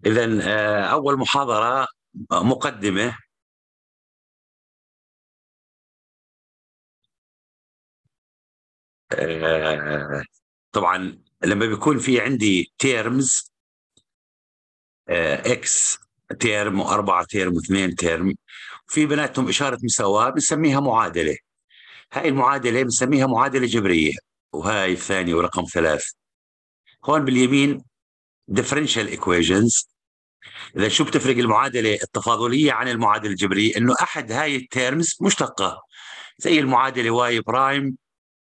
إذن أول محاضرة مقدمة. طبعا لما بيكون في عندي تيرمز اكس تيرم وأربعة تيرم واثنين تيرم في بيناتهم إشارة مساواة بنسميها معادلة. هاي المعادلة بنسميها معادلة جبرية، وهاي الثانية ورقم 3. هون باليمين differential equations. إذا شو بتفرق المعادلة التفاضلية عن المعادلة الجبرية؟ إنه أحد هاي التيرمز مشتقة، زي المعادلة واي برايم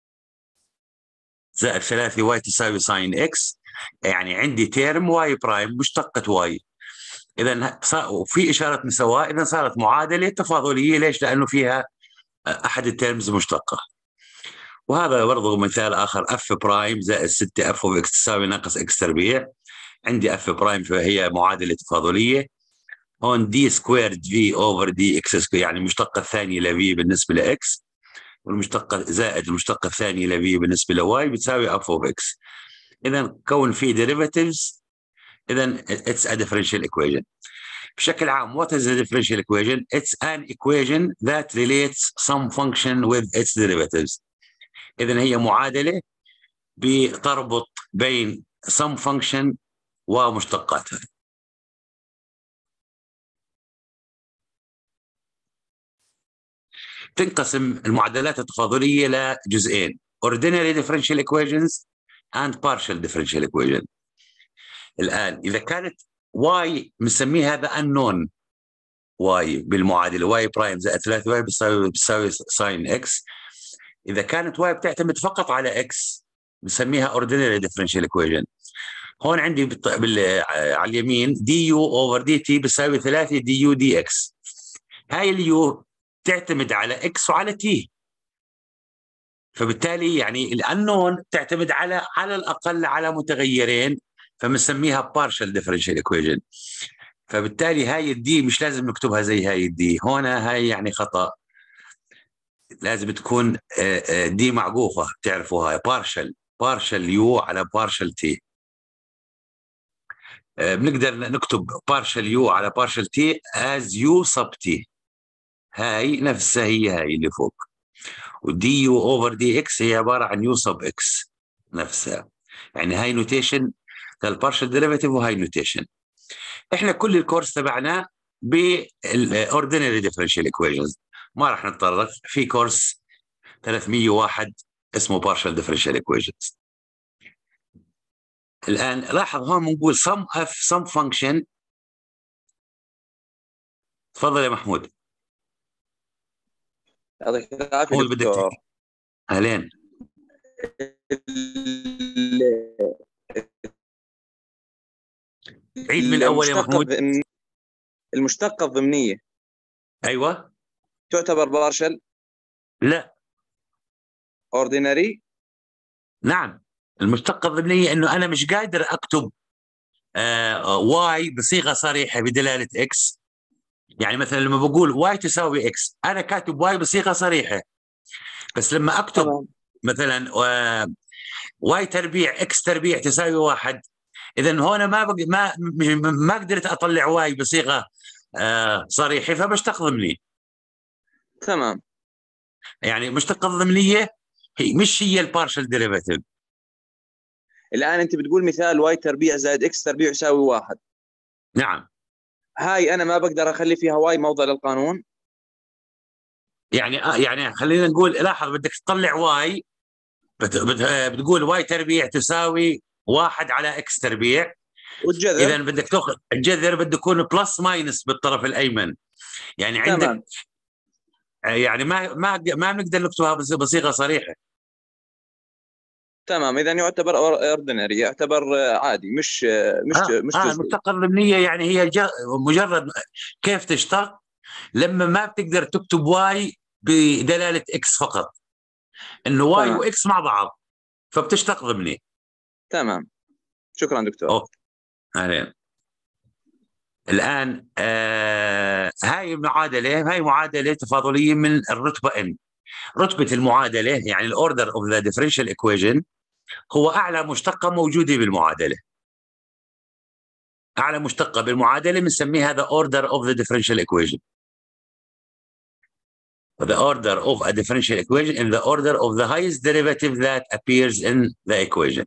زائد 3 واي تساوي ساين اكس. يعني عندي تيرم واي برايم مشتقة واي، إذا وفي إشارة مساواة، إذا صارت معادلة تفاضلية. ليش؟ لأنه فيها أحد التيرمز مشتقة. وهذا برضه مثال آخر، اف برايم زائد 6 اف اوف اكس تساوي ناقص اكس تربيع. عندي اف برايم فهي معادلة تفاضلية. هون دي سكويرد في اوفر دي اكس سكوير، يعني المشتقة الثانية لفي بالنسبة لاكس، والمشتقة زائد المشتقة الثانية لفي بالنسبة لواي بتساوي اف اوف اكس. إذا كون في derivatives، إذا it's a differential equation. بشكل عام what is a differential equation? It's an equation that relates some function with its derivatives. إذا هي معادلة بتربط بين some function ومشتقاتها. تنقسم المعادلات التفاضلية لجزئين: ordinary differential equations and partial differential equation. الآن إذا كانت y بنسميه هذا unknown y بالمعادلة y برايم زائد 3 y بتساوي ساين x. إذا كانت y بتعتمد فقط على x بنسميها ordinary differential equation. هون عندي على اليمين du over dt بتساوي 3 du dx. هاي اليو تعتمد على x وعلى t، فبالتالي يعني الأنون تعتمد على الأقل على متغيرين، فبنسميها partial differential equation. فبالتالي هاي الدي مش لازم نكتبها زي هاي الدي هون، هاي يعني خطأ، لازم تكون دي معقوفة. تعرفوا هاي partial يو على partial تي. بنقدر نكتب partial يو على partial تي as يو sub تي. هاي نفسها هي هاي اللي فوق، ودي يو اوفر دي اكس هي عبارة عن يو sub اكس نفسها. يعني هاي نوتيشن للبارشل ديريفيتيف وهاي نوتيشن. احنا كل الكورس تبعنا بالاوردينري ديفرنشال ايكويشنز، ما راح نتطرق في كورس 301 اسمه partial differential equations. الآن لاحظ هون بنقول some function. تفضل يا محمود. يعطيك العافية محمود بدك دكتور. تحكي. أهلين. عيد من الأول يا محمود. المشتقة الضمنية أيوة. تعتبر بارشل؟ لا. اوردينري؟ نعم. المشتقة الضمنية إنه أنا مش قادر أكتب واي بصيغة صريحة بدلالة إكس. يعني مثلا لما بقول واي تساوي إكس أنا كاتب واي بصيغة صريحة، بس لما أكتب مثلا واي تربيع إكس تربيع تساوي 1، إذا هون ما قدرت أطلع واي بصيغة صريحة، فبشتق ضمني. تمام. يعني مشتقة ضمنية هي البارشل ديريفاتيف. الآن أنت بتقول مثال واي تربيع زائد إكس تربيع يساوي 1. نعم. هاي أنا ما بقدر أخلي فيها واي موضع للقانون. يعني خلينا نقول، لاحظ بدك تطلع واي، بتقول واي تربيع تساوي 1 على إكس تربيع، والجذر إذا بدك تأخذ الجذر بده يكون بلس ماينس بالطرف الأيمن. يعني عندك تمام. يعني ما بنقدر نكتبها بصيغة صريحة. تمام، إذا يعتبر اوردينري، يعتبر عادي، مش جزئي. المشتقة الضمنية يعني هي مجرد كيف تشتق لما ما بتقدر تكتب واي بدلالة اكس فقط، انه واي واكس مع بعض فبتشتق ضمني. تمام، شكرا دكتور. أوكي. أهلين. الآن هاي معادلة تفاضلية من الرتبة n. رتبة المعادلة يعني الأوردر أوف ذا ديفرنشال إيكويشن هو أعلى مشتقة موجودة بالمعادلة. أعلى مشتقة بالمعادلة بنسميه هذا order of the differential equation. The order of a differential equation in the order of the highest derivative that appears in the equation.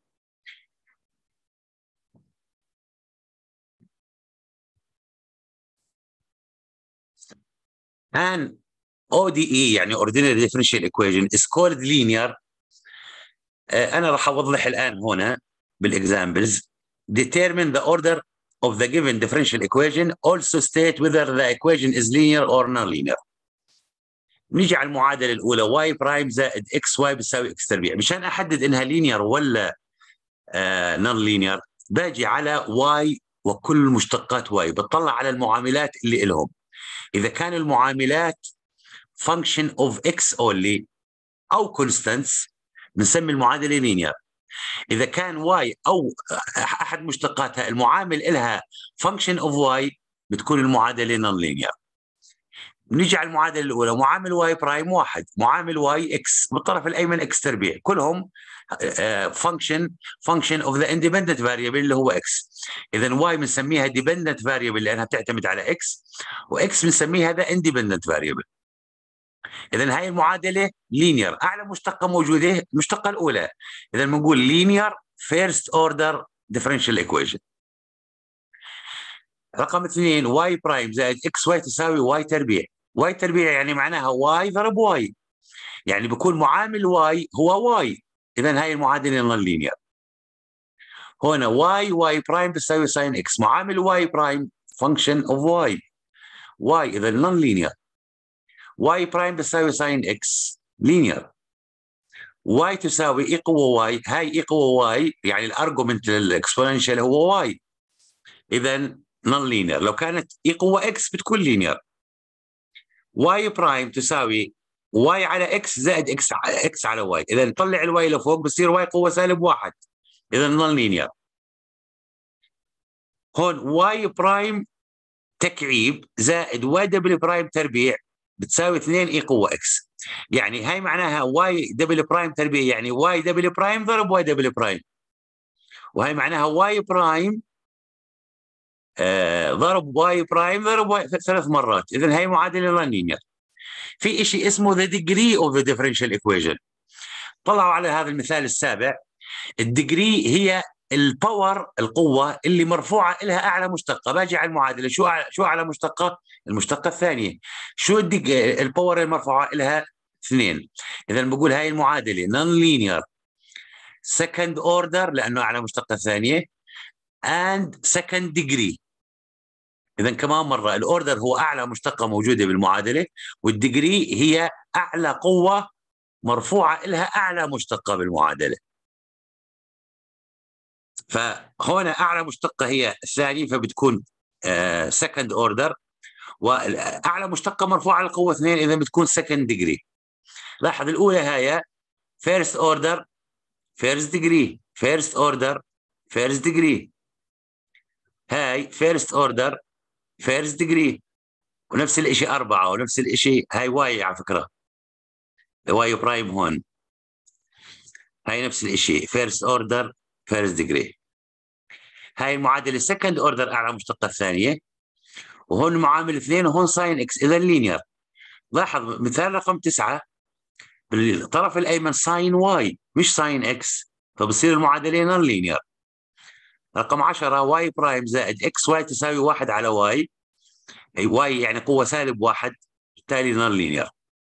And ODE يعني ordinary differential equation is called linear. أنا راح أوضح الآن هنا بالexamples. Determine the order of the given differential equation. Also state whether the equation is linear or non-linear. نيجي على المعادلة الأولى y برايم زائد xy بتساوي x تربيع. مشان أحدد إنها linear ولا non-linear باجي على y وكل مشتقات y، بتطلع على المعاملات اللي إلهم. إذا كان المعاملات function of x only أو constants بنسمي المعادلة linear. إذا كان y أو أحد مشتقاتها المعامل إلها function of y بتكون المعادلة non-linear. نيجي على المعادلة الأولى، معامل y برايم واحد، معامل y x بالطرف الأيمن x تربيع، كلهم function of the independent variable اللي هو x. إذا y بنسميها dependent variable لأنها بتعتمد على x، وx بنسميها هذا independent variable. إذا هاي المعادلة linear. أعلى مشتقة موجودة المشتقة الأولى، إذا بنقول linear first order differential equation. رقم 2 y برايم زائد xy تساوي y تربيع. y تربيع يعني معناها y ضرب y، يعني بيكون معامل y هو y. إذا هاي المعادلة non linear. هنا y برايم تساوي sin x، معامل y برايم function of y إذا non linear. y برايم تساوي sin x linear. y تساوي e قوة y، هاي e قوة y يعني الارجومنت للاكسبوننشال هو y، إذا non linear. لو كانت e قوة x بتكون linear. y برايم تساوي y على x زائد x على y، إذا نطلع الواي لفوق بصير y قوة سالب واحد، إذا non linear. هون y برايم تكعيب زائد y دبل برايم تربيع بتساوي 2 e قوة x، يعني هاي معناها y دبل برايم تربيع يعني y دبل برايم ضرب y دبل برايم، وهي معناها y برايم ضرب y برايم ضرب y 3 مرات، إذا هي معادلة non linear. في شيء اسمه the degree of the differential equation. طلعوا على هذا المثال السابع، الديجري هي الباور القوة اللي مرفوعة لها أعلى مشتقة. باجي على المعادلة، شو أعلى مشتقة؟ المشتقة الثانية. شو الباور المرفوعة لها؟ 2. إذا بقول هاي المعادلة non linear second order لأنه أعلى مشتقة ثانية and second degree. إذا كمان مرة الأوردر هو أعلى مشتقة موجودة بالمعادلة، والديجري هي أعلى قوة مرفوعة لها أعلى مشتقة بالمعادلة. فهنا أعلى مشتقة هي الثانية فبتكون second order، وأعلى مشتقة مرفوعة على القوة 2 إذا بتكون second degree. لاحظ الأولى هي first order first degree first order first degree، هاي first order first degree، ونفس الشيء 4، ونفس الشيء هاي واي على فكرة واي برايم هون، هاي نفس الشيء first order first degree. هاي المعادلة second order أعلى مشتقة الثانية، وهون معامل 2 وهون ساين اكس، اذا لينير. لاحظ مثال رقم 9 بالطرف الايمن ساين واي مش ساين اكس، فبصير المعادله نون لينير. رقم 10 واي برايم زائد اكس واي تساوي 1 على واي، اي واي يعني قوه سالب 1، بالتالي نون لينير.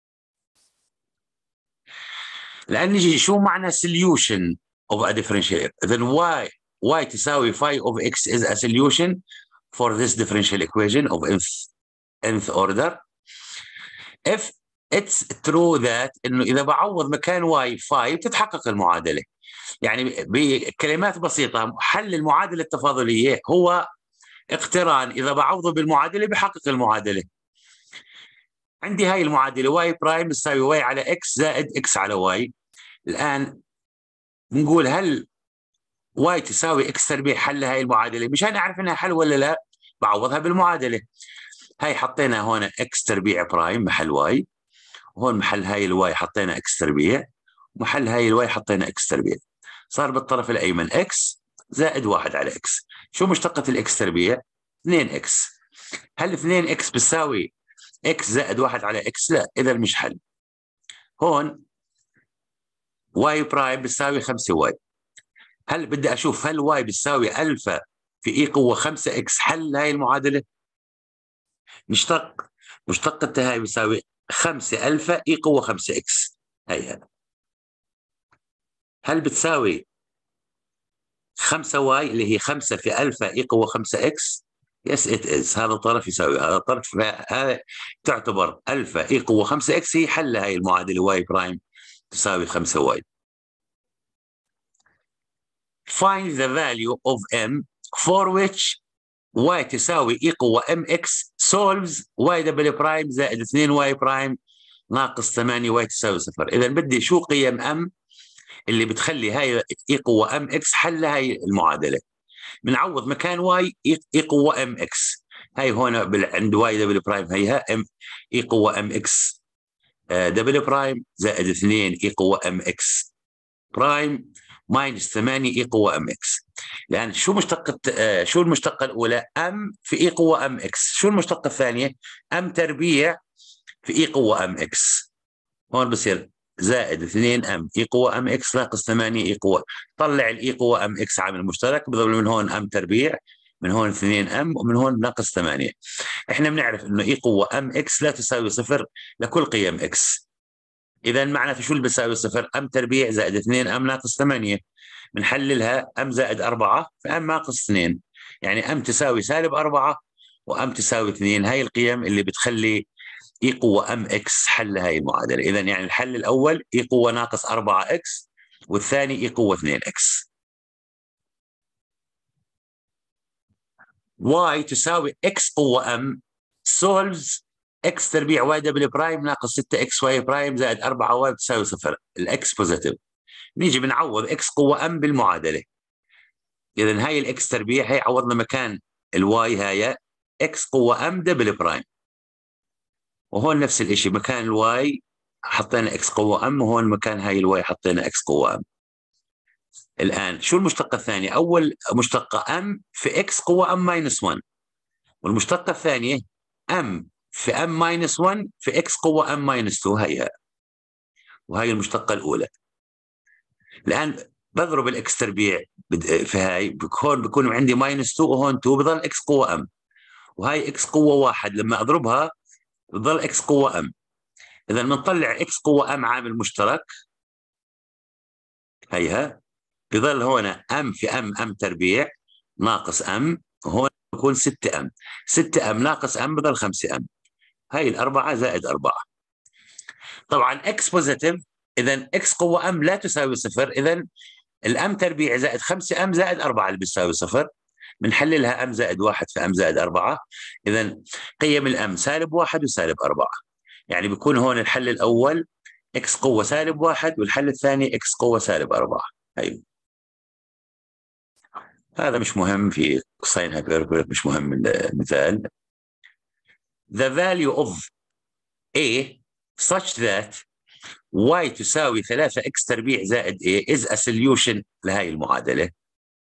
الان نجي شو معنى solution of a differential. اذا y تساوي phi of x is a solution for this differential equation of nth order if it's true that انه اذا بعوض مكان y phi بتتحقق المعادله. يعني بكلمات بسيطه حل المعادله التفاضليه هو اقتران، اذا بعوضه بالمعادله بحقق المعادله. عندي هاي المعادله y برايم تساوي y على x زائد x على y. الان بنقول هل y تساوي x تربيع حل هاي المعادله؟ مشان اعرف انها حل ولا لا بعوضها بالمعادله. هاي حطينا هون x تربيع برايم محل y، وهون محل هاي الواي حطينا x تربيع، ومحل هاي الواي حطينا x تربيع. صار بالطرف الايمن x زائد 1 على إكس. شو مشتقة الإكس تربيع؟ 2 إكس. هل 2 إكس بتساوي إكس زائد 1 على إكس؟ لا، إذا مش حل. هون واي برايم بتساوي 5 واي. هل بدي أشوف هل واي بتساوي ألفا في إي قوة 5 إكس حل هاي المعادلة؟ مشتقة هاي بتساوي 5 ألفا إي قوة 5 إكس. هي هل بتساوي 5 واي اللي هي 5 في ألفا إي قوة 5 إكس؟ يس إت إز. هذا الطرف يساوي هذا الطرف. هذا تعتبر ألفا إي قوة 5 إكس هي حل هاي المعادلة واي برايم تساوي 5 واي. Find the value of m for which y تساوي e قوة mx solves y دبل برايم زائد 2 y برايم ناقص 8 y تساوي 0. إذا بدي شو قيم m اللي بتخلي هاي e قوة mx حل هاي المعادلة. بنعوض مكان y e قوة mx. هاي هون عند y دبل برايم هيها m e قوة mx دبل برايم زائد 2 e قوة mx برايم ماينس 8 اي قوه ام اكس. لان شو مشتقه شو المشتقه الاولى؟ ام في اي قوه ام اكس. شو المشتقه الثانيه؟ ام تربيع في اي قوه ام اكس. هون بصير زائد 2 ام اي قوه ام اكس ناقص 8 اي قوه. طلع الاي قوه ام اكس عامل مشترك، بضل من هون ام تربيع، من هون 2 ام، ومن هون ناقص 8. احنا بنعرف انه اي قوه ام اكس لا تساوي صفر لكل قيم اكس. اذا معناته شو اللي بيساوي صفر؟ ام تربيع زائد 2 ام ناقص 8. بنحللها ام زائد 4 في ام ناقص 2، يعني ام تساوي سالب 4 وام تساوي 2. هاي القيم اللي بتخلي اي قوه ام اكس حل هاي المعادله. اذا يعني الحل الاول اي قوه ناقص 4 اكس، والثاني اي قوه 2 اكس. واي تساوي اكس قوه ام سولفز اكس تربيع واي دبل برايم ناقص 6 اكس واي برايم زائد 4 واي بتساوي صفر. الاكس بوزيتيف. نيجي بنعوض اكس قوه ام بالمعادله. اذا هاي الاكس تربيع هي عوضنا مكان الواي هاي اكس قوه ام دبل برايم، وهون نفس الشيء مكان الواي حطينا اكس قوه ام، وهون مكان هاي الواي حطينا اكس قوه ام. الان شو المشتقه الثانيه؟ اول مشتقه ام في اكس قوه ام ماينس 1، والمشتقه الثانيه ام في ام ماينس 1 في اكس قوه ام ماينس 2. هي وهي المشتقه الاولى. الان بضرب الاكس تربيع في هاي، هون بكون عندي ماينس 2 وهون 2، بضل اكس قوه ام، وهي اكس قوه 1 لما اضربها بتضل اكس قوه ام. اذا بنطلع اكس قوه ام عامل مشترك، هيها بضل هون ام في ام ام تربيع ناقص ام، هون بكون 6 ام. 6 ام ناقص ام بضل 5 ام. هاي الأربعة زائد 4. طبعا اكس بوزيتيف، اذا اكس قوه ام لا تساوي صفر. اذا الام تربيع زائد 5 ام زائد 4 اللي بتساوي صفر. بنحللها ام زائد 1 في ام زائد 4. اذا قيم الام سالب 1 وسالب 4. يعني بيكون هون الحل الاول اكس قوه سالب 1، والحل الثاني اكس قوه سالب 4. هي هذا مش مهم في ساين هايبربوليك، مش مهم المثال. The value of A such that y تساوي 3x تربيع زائد A is a solution لهي المعادلة.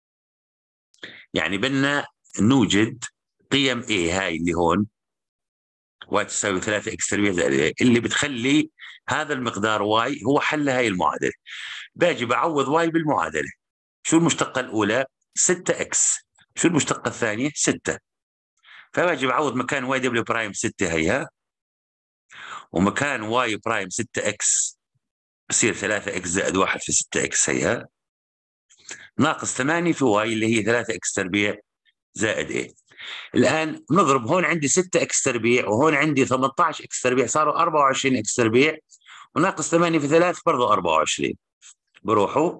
يعني بدنا نوجد قيم A هاي اللي هون y تساوي 3x تربيع زائد A اللي بتخلي هذا المقدار y هو حل هاي المعادلة. باجي بعوض y بالمعادلة. شو المشتقة الأولى؟ 6x. شو المشتقة الثانية؟ 6. فباجي بعوض مكان y دبليو برايم 6 هيها، ومكان y برايم 6x بصير 3x زائد 1 في 6x هيها ناقص 8 في y اللي هي 3x تربيع زائد a. الآن نضرب، هون عندي 6x تربيع وهون عندي 18x تربيع، صاروا 24x تربيع، وناقص 8 في 3 برضه 24. بروحوا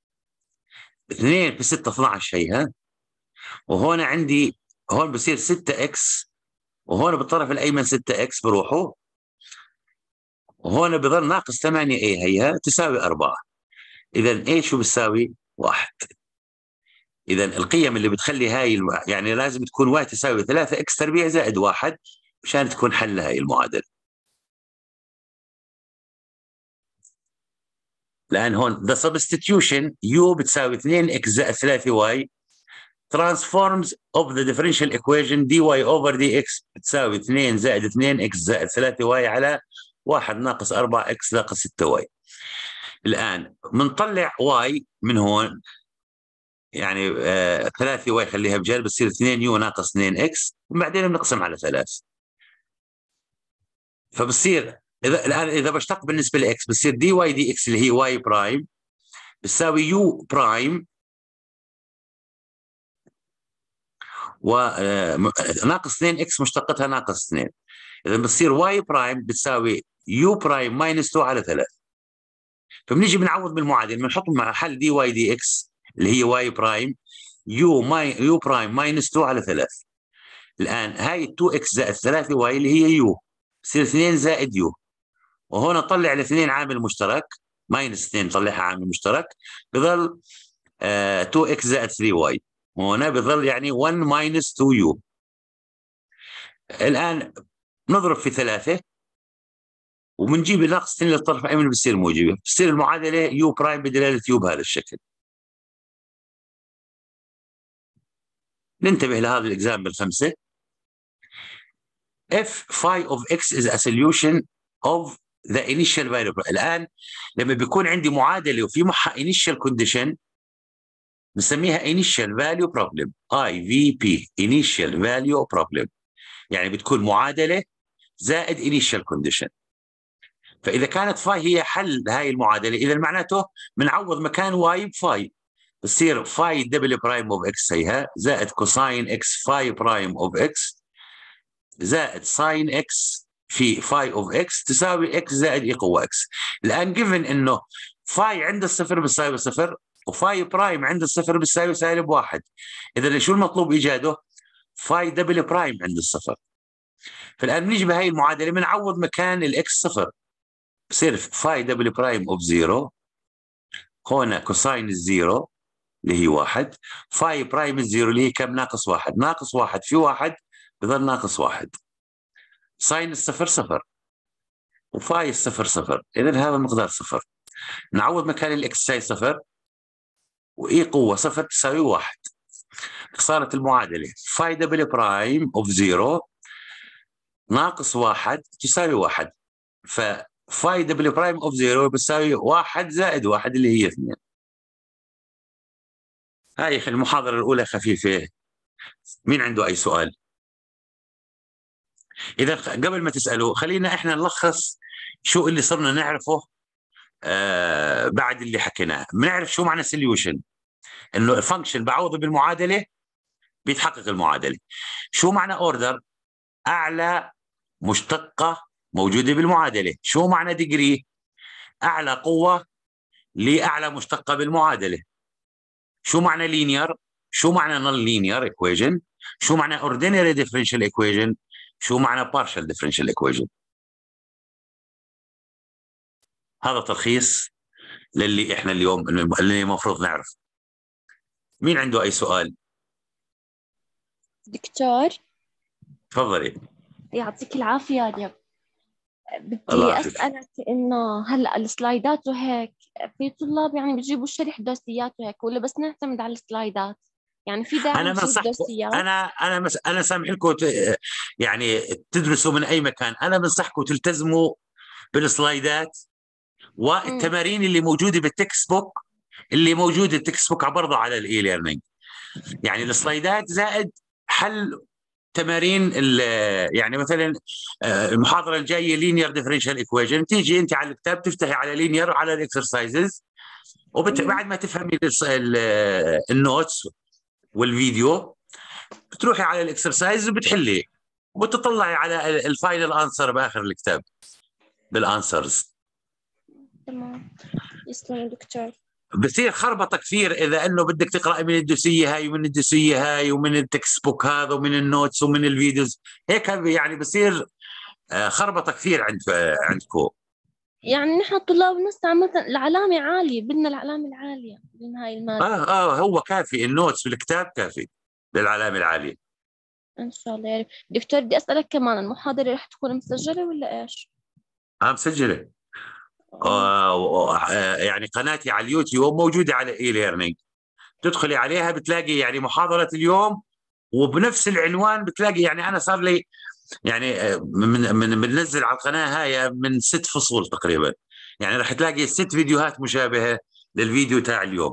2 في 6 12 هيها، وهون عندي هون بصير 6x، وهون بالطرف الأيمن 6x بروحوا، وهون بضل ناقص 8 a هيها تساوي 4. إذا a شو بتساوي؟ 1. إذا القيم اللي بتخلي هاي يعني لازم تكون y تساوي 3x تربيع زائد 1 مشان تكون حل هاي المعادلة. لان هون ذا سبستيتيوشن يو بتساوي 2 اكس زائد 3 واي transforms of the differential equation dy over dx بتساوي 2 زائد 2 اكس زائد 3 واي على 1 ناقص 4 اكس ناقص 6 واي. الان بنطلع واي من هون، يعني 3 واي خليها بجانب بتصير 2 يو ناقص 2 اكس وبعدين بنقسم على 3. فبصير الان اذا بشتق بالنسبه لاكس بصير دي واي دي اكس اللي هي واي برايم بتساوي يو برايم وناقص 2 اكس مشتقتها ناقص 2. اذا بتصير واي برايم بتساوي يو برايم ماينس 2 على 3. فبنيجي بنعوض بالمعادله بنحط مع حل دي واي دي اكس اللي هي واي برايم يو برايم ماينس 2 على 3. الان هاي 2 اكس زائد 3 واي اللي هي يو بصير 2 زائد يو، وهون نطلع الاثنين عامل مشترك ماينس 2 نطلعها عامل مشترك بظل 2 اكس زائد 3 واي، وهنا بظل يعني 1 ماينس 2 يو. الان نضرب في 3 وبنجيب ناقص 2 للطرف الايمن بتصير موجبه، بتصير المعادله يو برايم بدلاله يو بهذا الشكل. ننتبه لهذا الاكزامبل 5. if phi of x is a solution of the initial variable. الان لما بيكون عندي معادله وفي معها initial condition بنسميها initial value problem IVP initial value problem، يعني بتكون معادله زائد initial condition. فاذا كانت فاي هي حل هاي المعادله اذا معناته بنعوض مكان واي بفاي بصير فاي دبل برايم اوف اكس هيها زائد كوساين اكس فاي برايم اوف اكس زائد ساين اكس في فاي اوف اكس تساوي اكس زائد اي قوه اكس. الان جيفن انه فاي عند الصفر بتساوي صفر وفاي برايم عند الصفر بتساوي سالب واحد، اذا شو المطلوب ايجاده؟ فاي دبل برايم عند الصفر. فالان بنيجي بهي المعادله بنعوض مكان الاكس صفر بصير فاي دبل برايم اوف زيرو، هنا كوساين الزيرو اللي هي واحد، فاي برايم الزيرو اللي هي كم؟ ناقص واحد، ناقص واحد في واحد بظل ناقص واحد، ساين الصفر صفر وفاي الصفر صفر، اذا هذا المقدار صفر. نعوض مكان الاكس ساي صفر واي قوه صفر تساوي واحد، صارت المعادله فاي دبل برايم اوف زيرو ناقص واحد تساوي واحد، ففاي دبل برايم اوف زيرو بتساوي واحد زائد واحد اللي هي 2. هاي المحاضره الاولى خفيفه. مين عنده اي سؤال؟ اذا قبل ما تسالوا خلينا احنا نلخص شو اللي صرنا نعرفه بعد اللي حكيناه. بنعرف شو معنى سوليوشن، انه الفانكشن بعوض بالمعادله بيتحقق المعادله. شو معنى اوردر؟ اعلى مشتقه موجوده بالمعادله. شو معنى ديجري؟ اعلى قوه لاعلى مشتقه بالمعادله. شو معنى لينير؟ شو معنى نون لينير ايكويشن؟ شو معنى اوردينري ديفرنشال ايكويشن؟ شو معنى بارشال ديفرنشال ايكويشن؟ هذا تلخيص للي احنا اليوم اللي المفروض نعرف. مين عنده اي سؤال؟ دكتور تفضلي. يعطيك العافية يا رب. الله بدي يعافيك. أسألك إنه هلأ السلايدات وهيك في طلاب يعني بيجيبوا شرح دوسيات وهيك ولا بس نعتمد على السلايدات؟ يعني في داعي انا نجيب بنصحكم، دوسيات؟ انا سامح لكم يعني تدرسوا من اي مكان. انا بنصحكم تلتزموا بالسلايدات والتمارين اللي موجوده بالتكست بوك، اللي موجوده التكست بوك برضه على الاي ليرنينج. يعني السلايدات زائد حل تمارين يعني مثلا المحاضره الجايه لينير ديفرنشال ايكويشن، تيجي انت على الكتاب تفتحي على لينير على الاكسرسايزز وبعد ما تفهمي النوتس والفيديو بتروحي على الاكسرسايز وبتحلي وبتطلعي على الفاينل انسر باخر الكتاب بالانسرز. تمام، يسلم دكتور. بصير خربطه كثير اذا انه بدك تقرا من الدوسيه هاي ومن الدوسيه هاي ومن التكست بوك هذا ومن النوتس ومن الفيديوز، هيك يعني بصير خربطه كثير عندكم. يعني نحن الطلاب نسعى مثلا العلامة عالية، بدنا العلامة العالية من هاي المادة. هو كافي النوتس بالكتاب كافي للعلامه العاليه. إن شاء الله يا رب. دكتور بدي أسألك كمان، المحاضرة رح تكون مسجلة ولا إيش؟ مسجله. يعني قناتي على اليوتيوب موجودة على اي ليرنينج، تدخلي عليها بتلاقي يعني محاضرة اليوم، وبنفس العنوان بتلاقي، يعني انا صار لي يعني من بننزل على القناة هاي من 6 فصول تقريبا، يعني راح تلاقي 6 فيديوهات مشابهة للفيديو تاع اليوم.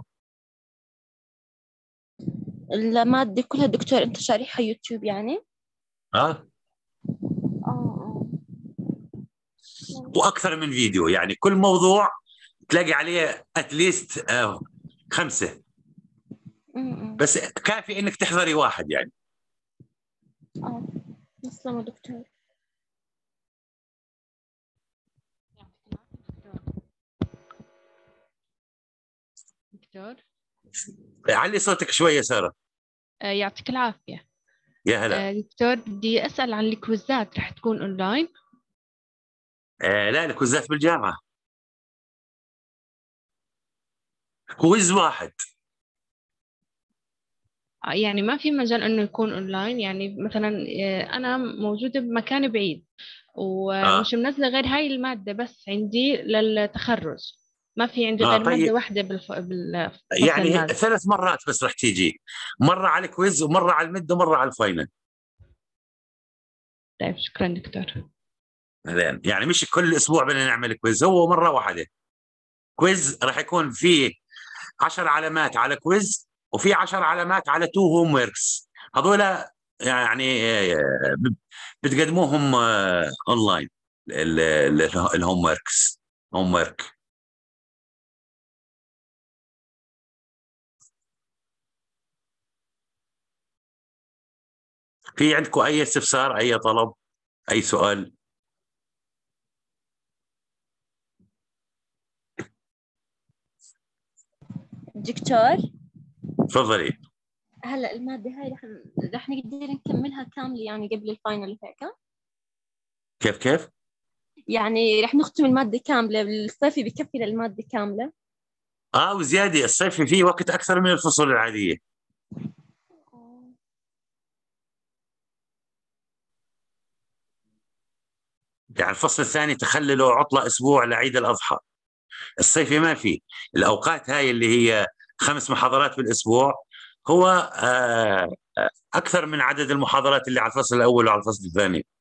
المادة كلها دكتور أنت شارحها يوتيوب يعني؟ اه، آه. واكثر من فيديو، يعني كل موضوع تلاقي عليه اتليست 5، آه. بس كافي انك تحضري واحد يعني. آه. تسلموا دكتور. دكتور. علي صوتك شوية سارة. يعطيك العافية. يا هلا. دكتور بدي أسأل عن الكويزات، رح تكون أونلاين؟ لا، الكوزات بالجامعة، كويز واحد. يعني ما في مجال إنه يكون أونلاين؟ يعني مثلا أنا موجودة بمكان بعيد اه ومش منزلة غير هاي المادة بس عندي للتخرج، ما في عندي غير مادة طيب، واحدة بالفصل يعني الماذا. 3 مرات بس راح تيجي، مرة على الكويز ومرة على المد ومرة على الفاينل. طيب شكرا دكتور. زين، يعني مش كل اسبوع بدنا نعمل كويز، هو مرة واحدة. كويز راح يكون فيه 10 علامات على كويز، وفي 10 علامات على 2 هوم وركس، هذول يعني بتقدموهم اونلاين، الهوم وركس، هوم ورك. في عندكم اي استفسار، اي طلب، اي سؤال؟ دكتور تفضلي. هلا المادة هاي رح نقدر نكملها كاملة يعني قبل الفاينل هيك؟ كيف؟ يعني رح نختم المادة كاملة، الصيفي بكفي للمادة كاملة؟ وزياده، الصيف فيه وقت اكثر من الفصول العاديه. يعني الفصل الثاني تخللوا عطله اسبوع لعيد الاضحى، الصيفي ما في. الاوقات هاي اللي هي 5 محاضرات بالاسبوع، هو اكثر من عدد المحاضرات اللي على الفصل الاول وعلى الفصل الثاني.